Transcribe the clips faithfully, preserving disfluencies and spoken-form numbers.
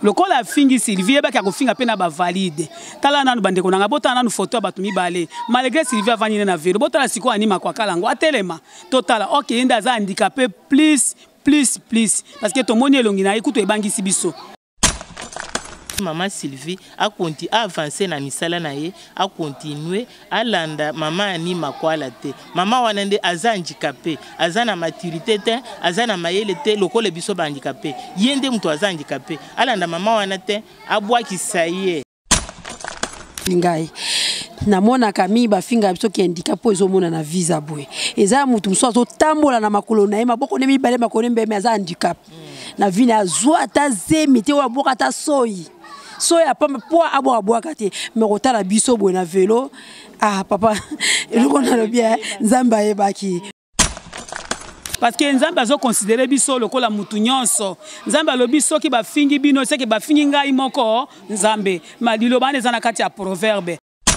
lokola fingi Sylvie eba ka kofinga pe na ba valide tala nanu bande konanga bota nanu photo ya batu mibale malgré Sylvie avani na vélo bota la siko anima kwa kalango atelema totala OK yenda za handicapé plus plus plus parce que to moni elongi na ekuto ebangisi biso. Maman Sylvie a continué à avancer na misala na ye, a continué à landa maman anima kwa la te. Maman wanende aza handicapé, aza na maturité te, aza na mayele te, loko le biso ba handicapé. Yende mtu aza handicapé. Alanda maman wanate abwa kisaye. Ngai namona kami bafinga biso ki handicap po ezomona na visa boy. Eza mutu mso zo tambola na makolo na ye maboko ne mibale makolo mbeme aza handicap. Na vina azwa ta zemite wa boka ta soyi. So ya pas pour abo abo kate me rota la biso bo na vélo ah papa le connait le bien nzamba e baki parce que nzamba zo considérer biso lokola mutu nyonso nzamba lo biso ki ba fingi bino c'est que ba fingi ngai moko nzambe malilo bane za na kati ya proverbe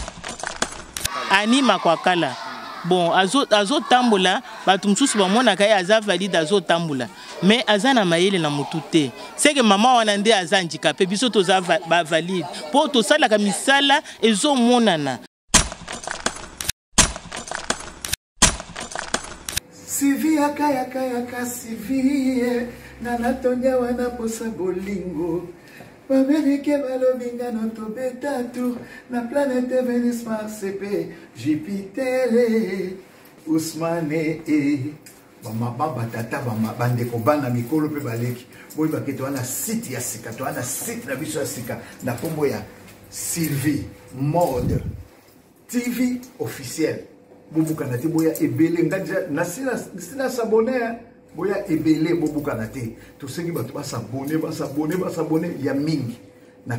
anima kwa kala. Bon, azo azo tambola, batu msusu ba mona kaya aza valide azo tambola. Mais aza na mayele na mutute. C'est que maman wanande aza handicapé, biso toza ba valide. Po to sala ka misala ezo monana. Sylvie akaya kaya ka Sylvie na natondia wana posa bolingo. Pamenike balobinga no tobetatu na planète Vénus Mars pe Jupiter Ousmane e bama baba tata bama bande ko bana mikolo pe baleki boy baketo wana site ya sika to wana site na biso ya sika na kombo ya Sylvie Mode T V officiel bobuka na te boya ebele ngaja na sina sina s'abonner boya ebele bobuka na te to sengi bato ba s'abonner ba s'abonner ba s'abonner ya mingi na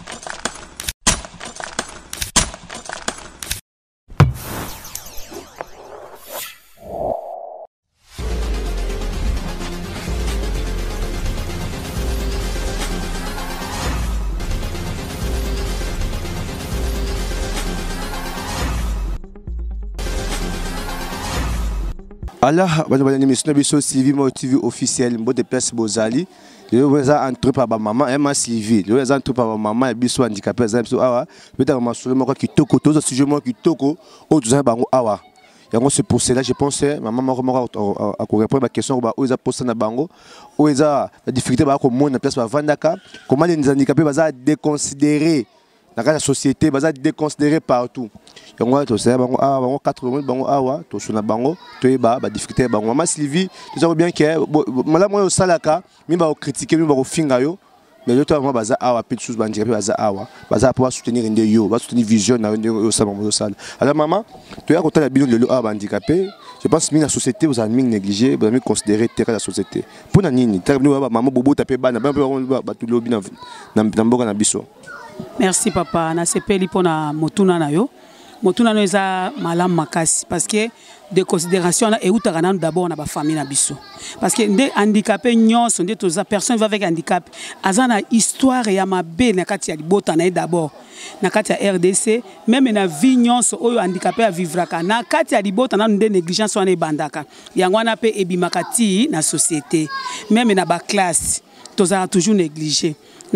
Alors, on va émission de Sylvie Mode T V officiel, mot de place Bozali. Le voisin entre par maman et ma Sylvie. Le voisin entre par maman et biso handicapé. Ça awa. Peut-être ma soeur moi qui toko, tous ces sujets moi qui toko. Au deux ans bango awa. Et donc c'est pour cela je pense maman m'a remarqué à répondre à ma question bah où ils a posté na bango. Où ils a la difficulté bah comme monde na place Vandaka. Comment les handicapés bah déconsidérés dans la société bah déconsidérés partout. Yango to c'est bango ah bango quatre minutes bango awa to suna bango to eba ba difficulté bango maman Sylvie tu sais bien que mala moi au salaka mi ba critiquer mi ba finga yo mais yo to moi baza awa pe sous bandika pe baza awa baza pour soutenir inde yo ba soutenir vision na inde yo ça bango sala alors maman tu as côté la bino de awa handicapé je pense que la société vous a mis négligé vous avez considéré terre la société pour na nini maman bobo taper bana ba ba tout lobi na na mboka na biso. Merci papa na sepeli pona motuna na yo motuna no eza malam makasi parce que de considération na eutaka nanu d'abord na ba famille na biso parce que nde handicapé nyonso nde toza personne va avec handicap aza na histoire ya mabe na kati ya libota na d'abord na kati ya R D C même na vie nyonso oyo handicapé a vivraka na kati ya libota nanu nde négligence wana ebandaka yango wana pe ebimakati na société même na ba classe toza toujours négligé.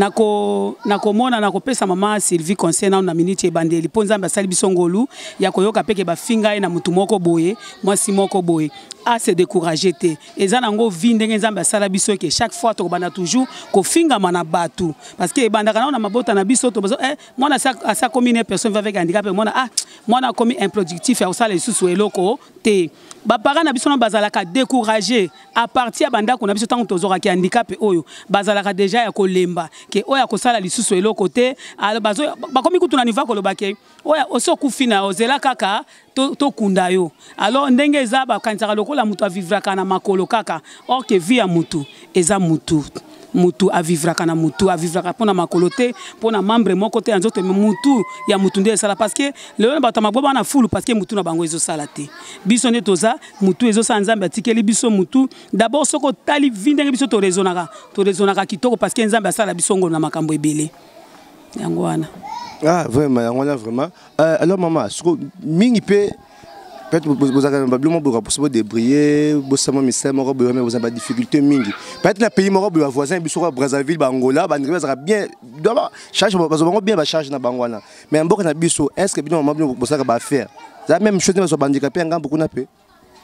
Nako nako mona nako pesa maman Sylvie conseil na minute ebandeli ponza mbasali bisongolu ya koyoka peke ba finga na mutu moko boye moi si moko boye a se décourager te eza nango vinde nzamba sala biso ke chaque fois to bana toujours ko finga mana batu parce que ebandaka na mabota na biso to eh mona sa sa commune personne va avec handicap mona ah mona comme improductif ya osala lisusu eloko te ba parents na biso na bazalaka décourager à partir banda ko na biso tango tozora ki handicap oyo bazalaka déjà ya kolemba que oya kosala lisusu eloko te alors bazo bakomi kutu na niva kolobake oya osokufina ozela kaka to to kunda yo alors ndenge eza ba kansaka lokola mutu a vivraka na makolo kaka or que via mutu eza mutu mutu a vivraka na mutu a vivraka pona makolo te pona membre moko te nzoto mutu ya mutu nde sala parce que le ba tamaboba na fulu parce que mutu na bango ezo sala te biso ne toza mutu ezo sa nzambe atikeli biso mutu d'abord soko tali vindenge biso to rezonaka to rezonaka kitoko parce que nzambe asala biso ngo na makambo ebele yango wana ah vraiment yango wana vraiment euh, alors maman soko mingi pe peut-être vous avez probablement possible de briller, vous savez mais moko mais vous avez pas difficulté mingi. Peut-être le pays moko ba voisin biso Brazzaville, Angola, ba ndika bien doit charge parce que bien ba charge na bangwana. Mais mboka na biso est-ce que bino mama vous ça ba faire. La même chose na so handicapé ngam beaucoup na pe.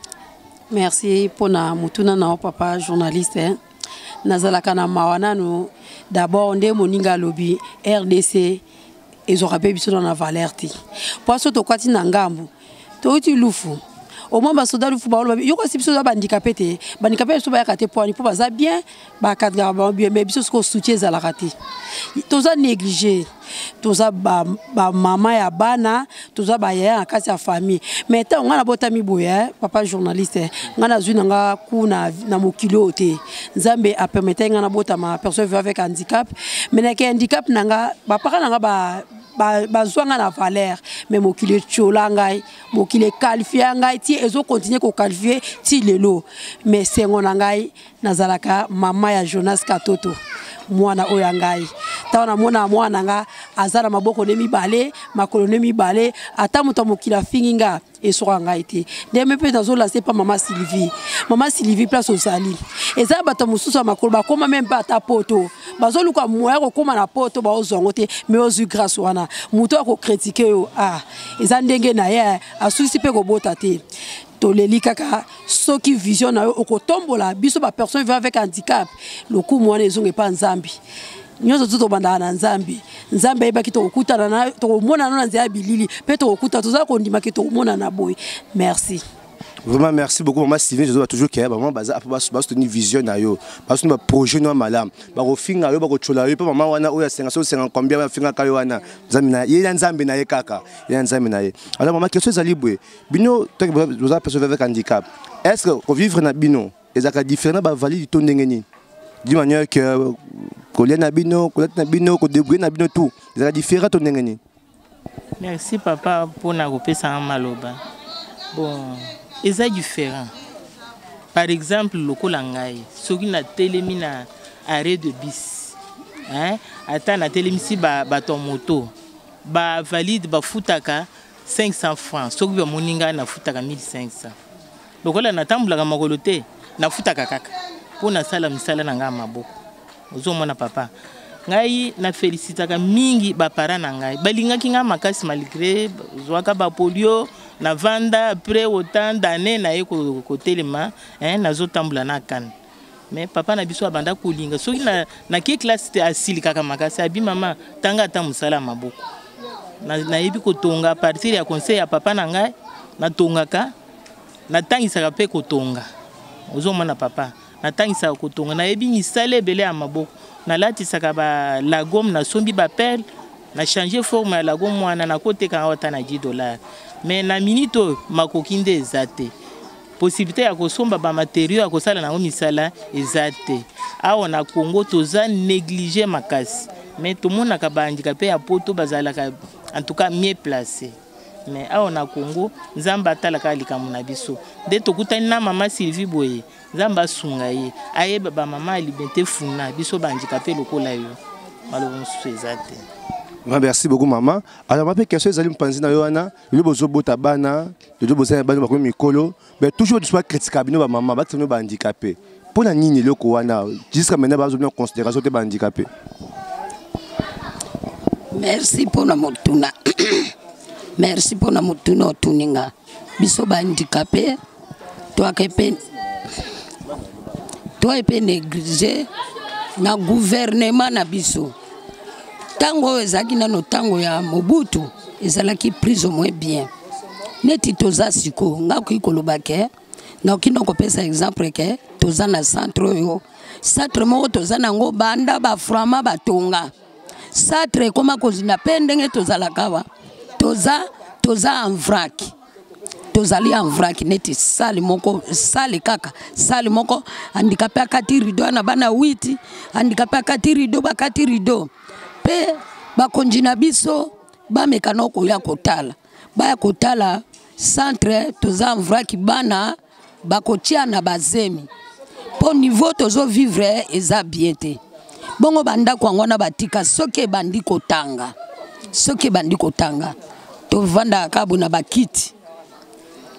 Merci pour na mutuna na papa journaliste. Hein. Nazalaka na mawana no d'abord ndé moninga lobby R D C ils auraient pu biso na Valerti. Parce que to kwati na ngambu. To uti lufu. Au moins ba soda lufu ba yo ko sibiso ba handicapé te. Ba handicapé so ba kate poani pour baza bien ba cadre ba bien mais biso ko soutien za la raté. Toza négligé. Toza ba ba mama ya bana, toza ba ya en kasi ya famille. Mais tant ngana botami boya papa journaliste ngana zuna nga kuna na mokilo te. Nzambe a permettre ngana botama personne vivant avec handicap. Mais na ke handicap nanga ba para nanga ba ba bazwanga na valeur mais mokile chola ngai mokile qualifié ngai ti ezo continuer ko qualifier ti lelo mais sengona ngai nazalaka mama ya Jonas Katoto mwana oya ngai taona mwana mwana nga azala maboko ne mibale makolo ne mibale ata muto mokila finginga esoka ngai te ndeme pe nazo la c'est pas maman Sylvie maman Sylvie place au sali eza bato mususu makolo ba koma même pas ata poto bazo luka moya ko koma na poto ba ozongo te mais ozu grâce wana muto ko critiquer yo ah eza ndenge na ye asusi pe ko bota te toleli kaka soki vision na yo okotombola biso ba personne vivant avec handicap le coup mwana ezonge pa nzambi nyozo tuto banda na nzambi nzambe eba kito okutana na to mona na nzia bilili pe to okuta toza ko ndima kito mona na boy merci. Vraiment merci beaucoup maman Sylvie je dois toujours qu'il y a maman baza pas pas tenir vision na yo parce que projet no malam ba ko finga yo ba ko chola yo pe maman wana oya senga so senga combien ba finga kayo wana nzambi na ye nzambi na ye kaka ye nzambi na ye alors maman question ezali boye bino to vous avez personne avec handicap est-ce que vivre na bino ezaka différent ba valide to ndengeni d'une manière que kolé na bino kolé na bino ko débrouiller na bino tout ezaka différent to ndengeni. Merci papa pour na kopesa maloba bon c'est différent. Par exemple, le Kolangai, ce qui a télémi na arrêt de bis, hein, attends na télémi si ba baton moto, ba valide ba futaka cinq cents francs, ce qui va moninga na futaka mille cinq cents. Le Kola na tambula ka makolote na futaka kaka. Pour na sala misala na ngama maboko. Ozo mona papa. Ngai na félicitaka mingi ba para na ngai. Balinga kinga makasi malgré zwaka ba polio na vanda après autant d'années na ye ko telema hein nazo tambula na kan mais papa na biso abanda kolinga soki na na ki classe te asili kaka makasi abi mama tanga ta musala maboko na na yebi ko tonga à partir ya conseil ya papa na ngai na tongaka na tangisa pe ko tonga ozo mona papa na tangisa ko tonga na yebi misale bele ya maboko na lati saka ba la gomme na sombi ba perle na changer forme ya la gomme mwana na kote ka wata na dix dollars. Mais na minute makokinde ezate possibilité ya kosomba ba matériaux ya kosala na misala ezate awa na Congo toza négliger makasi mais tout monde ka ba handicapé ya poto bazala ka en tout cas mieux placé mais awa na Congo nzamba talaka likamu na biso de tokutani na mama Sylvie boye nzamba sunga ye ayeba ba mama liberté funa biso ba handicapé lokola yo malongo ezate. Merci beaucoup maman. Alors ma question est allée me penser na yoana, le bozo bota bana, le bozo bana ba ko mikolo, mais toujours de soit critiquable no ba maman ba tino ba handicapé. Pour la nini le ko wana, jusqu'à maintenant ba zo bien considération te ba handicapé. Merci pour na motuna. Merci pour na motuna tuninga. Biso ba handicapé, toi que pe toi pe négliger na gouvernement na biso. Tango ezaki na no tango ya Mobutu ezalaki prise au moins bien neti toza siko ngako ikoloba ke na okino kopesa exemple ke toza na centre yo centre mo toza nango banda ba frama batonga centre koma kozina pendenge toza la kawa toza toza en vrac tozali en vrac neti sali moko sali kaka sali moko handicapé akati rido na bana huit handicapé akati rido bakati rido pe bakonjina biso ba mekano ko ya kotala ba ya kotala centre toza vrac bana bakotia na bazemi po niveau tozo vivre eza bien te bongo banda ko ngona batika soke bandi kotanga soke bandi kotanga to vanda kabu na bakiti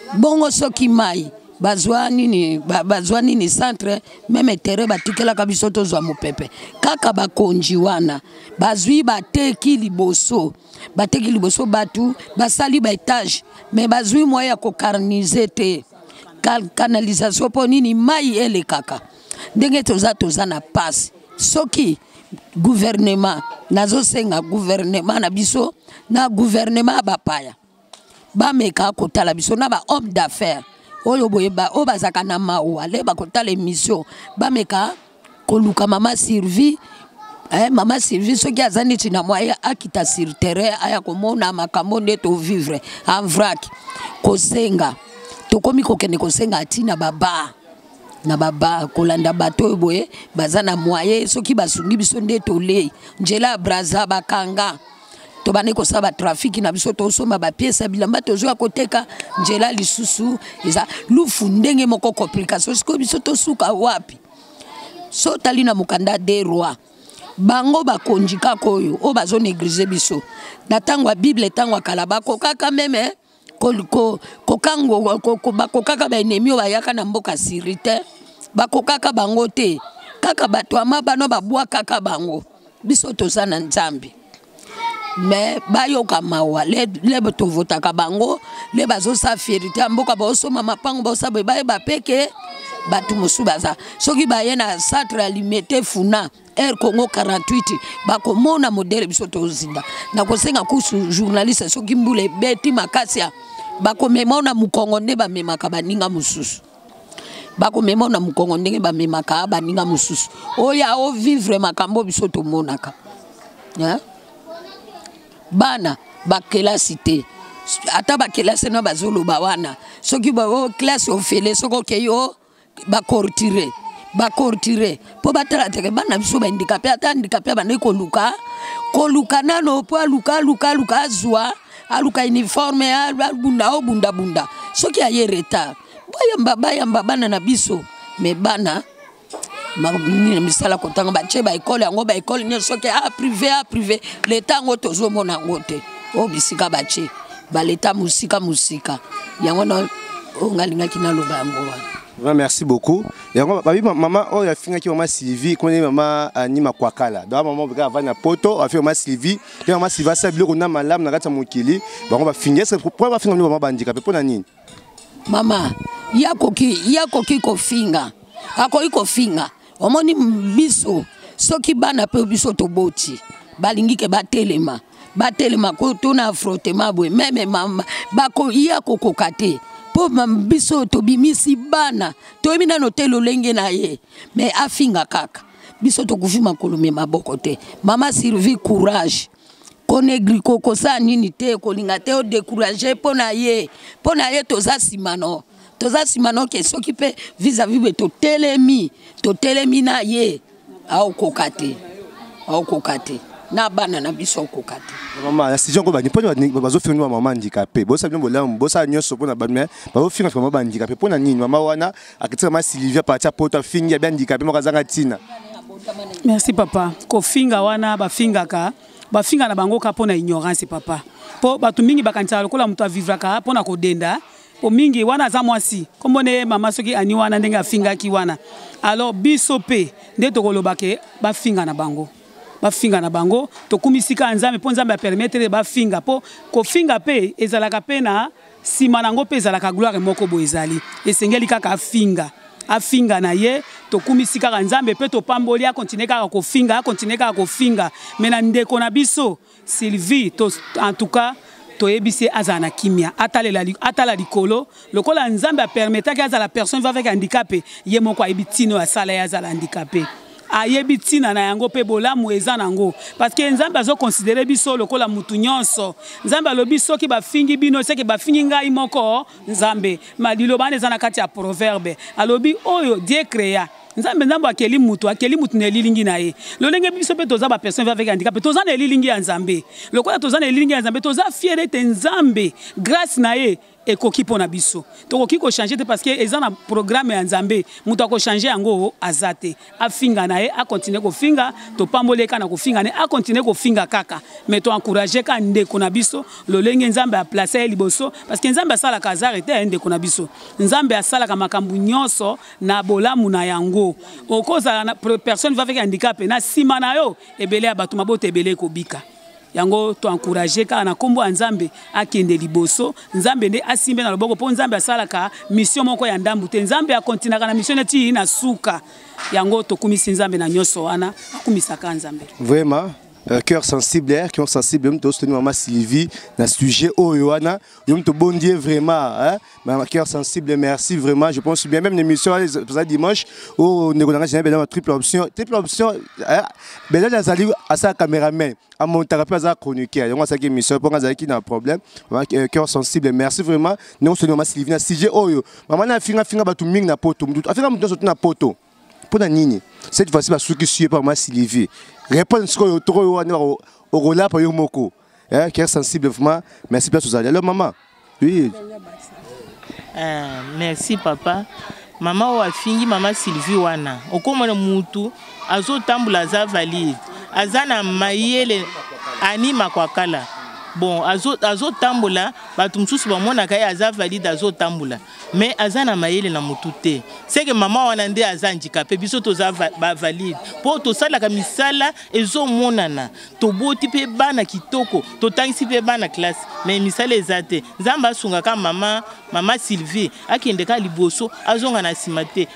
bongo soki mai bazwa nini bazwa nini centre meme terre batikela kabiso tozwa mopepe kaka bakonji wana bazwi bateki liboso bateki liboso batu basali ba etage mais bazwi moya ko carniser te canalisation po nini mai ele kaka ndenge toza toza na passe soki gouvernement nazo senga gouvernement na biso na gouvernement bapaya ba meka kotala biso na ba homme d'affaires oyo boyeba o bazaka na mawa le bakotala émission ba meka koluka mama Sylvie eh mama Sylvie soki azani tina moya akita sur terrain aya komona makambo ndeto vivre en vrac kosenga tokomi kokene kosenga tina baba na baba kolanda bato boye bazana moye soki basungi biso ndeto le njela braza bakanga to bane ko saba trafic na biso to soma ba pièce bilamba to zo akoteka njela lisusu eza lufu ndenge moko complication siko biso to suka wapi so talina mukanda de roi bango bakonjika koyo o bazo négliger biso na tangwa bible tangwa kalaba ko kaka meme ko ko kokango ko bakokaka ba ennemi o bayaka na mboka sirite bakokaka bango te kaka bato amabano babwa kaka bango biso toza na nzambe mais bayoka mawa le le to votaka bango le bazo sa fierté mboka ba osoma mapango ba osabe ba ba peke batu musubaza soki ba yena centre alimete funa Air Congo quarante-huit bakomona modèle biso tozinda na kosenga kusu journaliste soki mbule beti makasia bakomemona mukongo nde ba memaka baninga mususu bakomemona mukongo ndenge ba memaka baninga mususu oya o vivre makambo biso to monaka ya bana bakelasi te ata bakelasi na bazolo bawana soki ba o classe ofele soko keyo bakortire bakortire po batala teke bana biso ba handicapé ata handicapé bana ko luka ko luka nano po luka luka luka azwa aluka uniforme albunda o bunda bunda soki aye retard bayamba bayamba bana na biso me bana ni misala kotanga ba che ba école yango ba école nyo soki a privé a privé l'état ngo tozo mona ngote o bisika ba che ba l'état musika musika yango na o ngalinga kina loba yango wa. Merci beaucoup. Yango babi maman o ya finga ki maman Sylvie kone maman anima kwakala. Donc maman bika va na poto a fait maman Sylvie, et maman Sylvie sa biloko na malam na kata mokili. Bango ba finga c'est pour ba finga maman bandika pe pona nini? Mama ya koki ya koki ko finga. Ako iko finga. Omoni biso soki bana pe biso to boti balingi ke batelema batelema ko tona frottement boy même mama bako iya kokokate po biso to bimisi bana to mina no telo lenge na ye mais afinga kaka biso to kufima kolome maboko te mama Sylvie courage konegri koko sa nini te ko linga te o décourager pona ye pona ye to za simano toza simano ke soki pe vis-à-vis to telemi to telemi na ye au kokate au kokate na bana na biso kokate mama la situation ko ba ni pona bazo finga mama handicapé bo sa bien bolam bo sa nyoso pona ba mais bazo finga mama handicapé pona nini mama wana akitsa ma Sylvia partia poto finga bien handicapé mo kazanga tina. Merci papa ko finga wana ba finga ka ba finga na bango ka pona ignorance papa po batu mingi bakantsa lokola mutu a vivre ka pona ko denda po mingi wana za mwasi kombone mama soki ani wana ndenga finga ki wana alors biso pe nde to kolobake ba finga na bango ba finga na bango to kumisika nzambe po nzambe a permettre ba finga po ko finga pe ezalaka pe na sima nango pe ezalaka gloire moko bo ezali esengeli kaka finga afinga na ye to kumisika nzambe pe to pamboli a continuer kaka ko finga a continuer kaka ko finga mais na ndeko na biso Sylvie to en tout cas to ebisi azana kimia atalela atala likolo lokola nzambe a permettre que azala personne va avec handicapé ye moko ebitino asala ya azala handicapé ayebitina na yango pe bolamu eza nango parce que nzambe azo considérer biso lokola mutu nyonso nzambe alobi soki ba fingi bino seki ba fingi ngai moko nzambe malilo bana eza na kati ya proverbe alobi oyo Dieu créa nzambe nzambe akeli mutu akeli mutu na lilingi na ye lolenge biso pe toza ba personne avec handicap toza na lilingi ya nzambe lokola toza na lilingi ya nzambe toza fier d'être nzambe grâce na ye ekoki mpona biso tokoki kochange te parce que eza na programme ya nzambe moto akochange yango aza te afinga na ye akontinue kofinga topamboleka na kofinga ne akontinue kofinga kaka mais toencourage ka ndeko na biso lolenge nzambe aplace ye liboso parce que nzambe asalaka azare te ndeko na biso nzambe asalaka makambo nyonso na bolamu na yango okozala na personne va avec handicap na nsima na yo ebele ya bato maboto ebele ekobika yango to encourager ka na kombo ya nzambe akende liboso nzambe nde asimbe na loboko po nzambe asalaka mission moko ya ndambu te nzambe akontinaka na mission neti na suka yango tokumisi nzambe na nyonso wana akumisaka nzambe vraiment Euh, cœur sensible, cœur sensible, je suis maman Sylvie, na sujet oh Yohana, je te bon Dieu vraiment, hein, maman cœur sensible, merci vraiment, je pense bien même l'émission ça dimanche où nous avons jamais dans triple option, triple option, hein, ben là j'allais à sa caméraman, à mon thérapeute à chroniqueur, donc ça qui émission pour qu'on qui n'a problème, cœur sensible, merci vraiment, nous sommes maman Sylvie, na sujet oh yo, maman na finga finga batu ming na poto, afika mtu surtout na poto, pour na nini, cette fois-ci parce que suis pas maman Sylvie. Réponse au trop au relais pour Yomoko. Hein, qui est sensible vraiment. Merci bien Suzanne. Alors maman. Oui. Euh, merci papa. Maman wa fingi maman Sylvie wana. Okomona mutu azo tambula za valide. Azana mayele anima kwa kala. Bon, azo azo tambula batu msusu bamona kai aza valide azo tambula. Mais azana mayele na mutute. C'est que maman wana nde aza handicapé biso toza ba valide. Po to sala ka misala ezo monana. To boti pe bana kitoko, to tangisi pe bana classe. Mais misala ezate. Nzamba sunga ka mama, mama Sylvie akende ka liboso azonga na simate.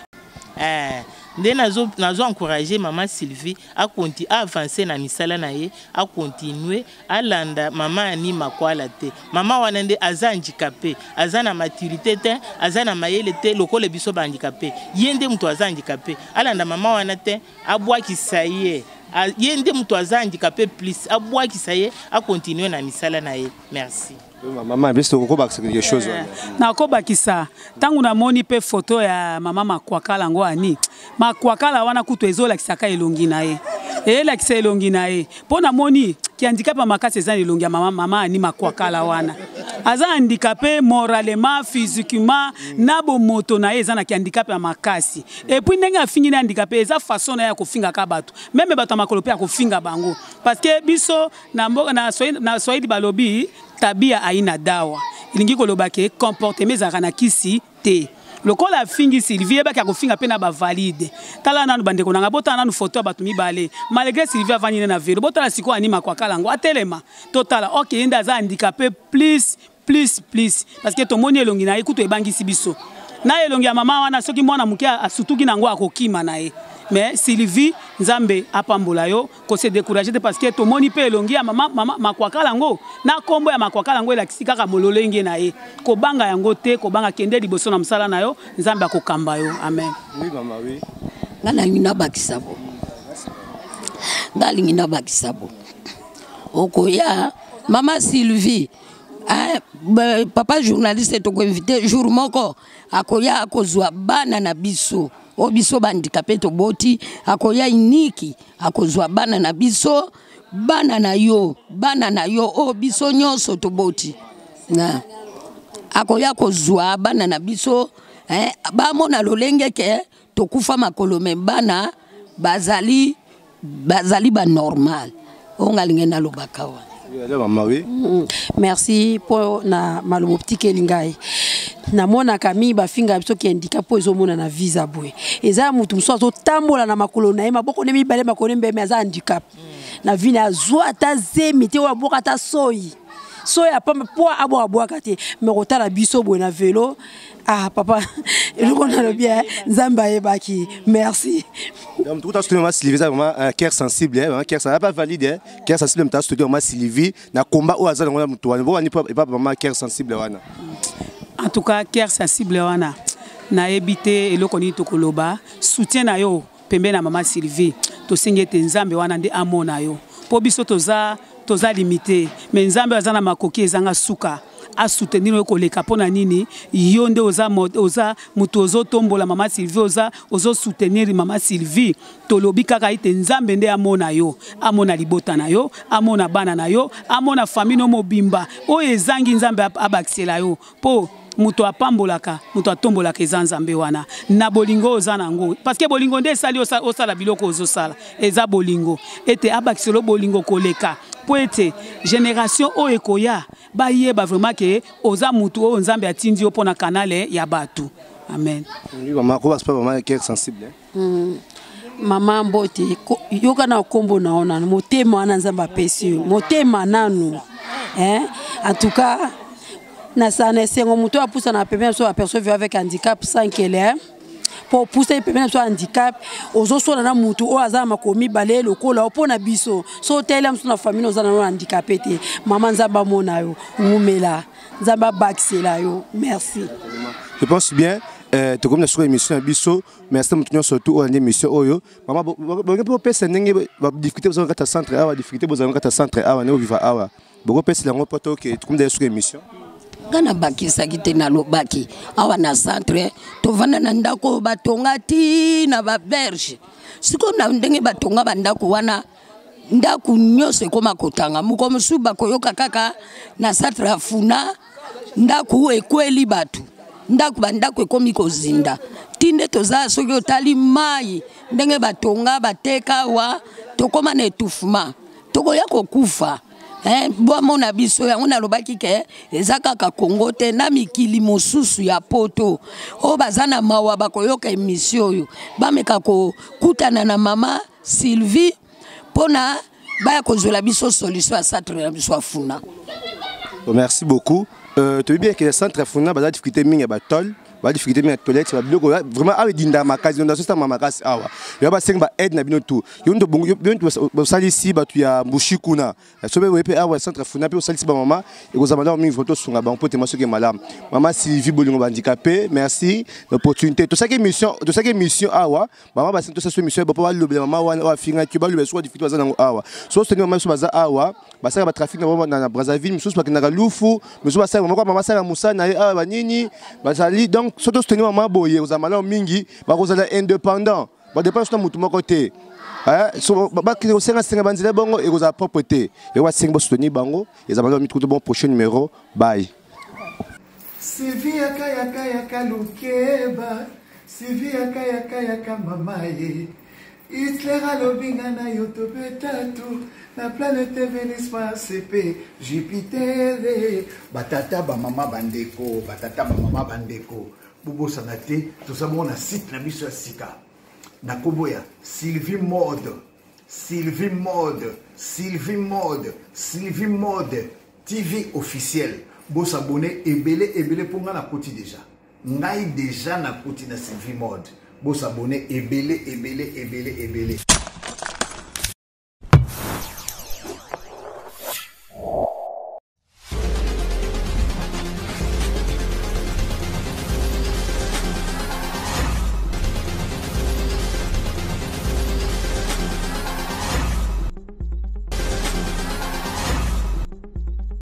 Eh Nde nazo nazo encourager maman Sylvie à continuer à avancer na misala na ye, à continuer à landa maman ani makwala te. Maman wana nde aza handicapé, aza na maturité te, aza na mayele te lokole biso ba handicapé. Yende mtu aza handicapé, alanda maman wana te abwa kisaye. Yende mtu aza handicapé plus abwa kisaye à continuer na misala na ye. Merci. Maman, bien sûr, on va quelque chose. Na ko bakisa. Tangu na moni pe photo ya mama makwakala ngo ani. Makwakala wana kutu ezola kisaka elongi na ye. E la kisa elongi na ye. Pona moni ki handicapé makasi ezana elongi ya mama mama ani makwakala wana. Aza handicapé moralement, physiquement, na bo moto na ye ezana ki handicapé makasi. Et puis ndenge afingi na handicapé eza façon na ya ko finga ka bato. Même bato makolo pe ko finga bango. Parce que biso na mboka na soyi na soyi balobi tabia aina dawa ilingi koloba ke comportement ezaka na kisi te lokola fingi Sylvie ba ka kofinga pe na ba valide tala nanu bandeko nanga bota nanu photo ya bato mibale malgré Sylvie avani na vélo bota la siko anima kwa kala ngo atelema totala OK inda za handicapé plus plus plus parce que tomoni elongi na ekuto ebangisi biso na elongi ya mama wana soki mwana muke asutuki nango akokima na ye. Mais Sylvie nzambe apambola yo ko se décourager parce que to moni pe elongi ya mama mama makwakala ngo na kombo ya makwakala ngo elakisi kaka mololenge na ye ko banga yango te ko banga kende liboso na msala na yo nzambe akokamba yo amen. Oui maman oui. Ngana ngina bakisabo. Ngali ngina bakisabo. Okoya mama Sylvie ah, papa journaliste to ko inviter jour moko akoya akozwa bana na biso. Obiso bandicapé to boti akoya iniki akozwa bana na biso bana na yo bana na yo obiso nyonso to boti na akoya kozwa bana na biso eh ba mona lolenge ke to kufa makolo bana bazali bazali ba normal ongalinge na lobakawa. Merci pour na malobo petit elingai. Na mona kami ba finga biso ki handicap po ezo mona na visa boy. Eza mutu mso azo tambola na makolo na ye maboko ne mibale makolo mbe me aza handicap. Na vina azwa ta zemi te wa boka ta soyi. Soya pa po abo abo kate me kotala biso boy na vélo. Ah papa, le connais bien, Zamba et Baki, merci. Donc tout à l'heure, Sylvie, vraiment un cœur sensible, un cœur ça pas valide, cœur sensible, mais tout à l'heure, Sylvie, na combat au hasard, on a mutué, on voit pas pas vraiment cœur sensible, wana. En tout cas, cœur sensible, wana. Na ebité et le koni to koloba, soutien na yo, pembe na maman Sylvie, to singete Nzambe wana nde amona yo. Po biso toza toza limité, mais Nzambe azana makoki ezanga suka. A soutenir le collègue pona nini yonde oza oza mutu ozo tombola mama Sylvie oza ozo soutenir mama Sylvie tolobi kaka ite nzambe nde amona yo amona libota na yo amona bana na yo amona famille no mobimba o ezangi nzambe abakisela yo po muto apambolaka muto atombolaka eza nzambe wana na bolingo oza nango parce que bolingo nde esali osala biloko ozosala eza bolingo ete abakiselo bolingo koleka po ete génération oyo ekoya bayeba vraiment ke oza mutu oyo nzambe atindi yo mpona kanale ya bato amen. Maman ko pas maman qui est sensible. Mama Mbote yoka na kombo na ona motema wana nzamba pesi motema nanu hein en tout cas na sana sengo muto apusa na pembe so aperçoit avec handicap sans qu'elle est pour pousser pembe so handicap ozo so na mutu o azama makomi balé lokola opona biso so tele mso na famille ozana na handicapé te mama nzamba mona yo ngumela nzamba baxela yo merci. Je pense bien. Euh, tu comme sur émission biso merci de surtout au émission oyo maman beaucoup pesa ndenge ba difficulté besoin kata centre awa difficulté besoin kata centre awa ne vivre awa beaucoup pesa lango poto que tu comme sur émission ngana bakisa kite na lobaki awa na centre to vana na ndako batonga ti na ba berge siko na ndenge batonga bandako wana ndako nyose koma kotanga muko musuba koyoka kaka na centre afuna ndako ekweli batu ndaku bandako ekomi kozinda tinde toza soki otali mai ndenge batonga bateka wa tokoma na etufuma tokoya kokufa eh bomona biso yango nalobaki ke eza kaka Kongo te na mikili mosusu ya poto o bazana mawa bakoyoka emission oyo bameka kokutana na mama Sylvie pona baya kozwela biso solution ya centre na biso afuna. Merci beaucoup. Euh, tu veux bien que le centre funa bas difficulté mingi ba tol ba difficulté mingi toilette ba biloko vraiment awe dinda makazi onda so mama makasi awa yo ba senga ba aide na bino tout yo ndo bongo yo ndo sali ici ba tu ya mushikuna so be wepe awa centre funa pe sali ici ba mama et ko zamala mingi photo sunga ba pote maso ke malam mama Sylvie bolingo ba handicapé merci l'opportunité to saki mission to saki mission awa mama ba sento sa mission ba pa lobe mama wana wa finga ki ba lobe so difficulté bazana awa so c'est mama so baza awa ba saka ba trafic na na Brazzaville mususu ba kinaka lufu mususu ba saka mama mama saka musana e awa nini ba sali donc surtout soutenir maman boye aux amalons mingi ba kozala indépendant ba dépend sur mutu moko te hein so ba ki osenga senga banzela bongo et koza propreté et wa senga soutenir bango et amalons mitu bon prochain numéro bye. Sylvie akaya kaya kalukeba Sylvie akaya kaya kamamaye Hitler alobinga na yotobe tatu la planète Vénus C P Jupiter batata ba mama bandeko batata ba mama bandeko bubo sanate tout ça mon site na biso sika na koboya Sylvie Mode Sylvie Mode Sylvie Mode Sylvie Mode T V officiel bo s'abonner ebele ebele pour nga na koti déjà ngai déjà na koti na Sylvie Mode bo s'abonner ebele ebele ebele ebele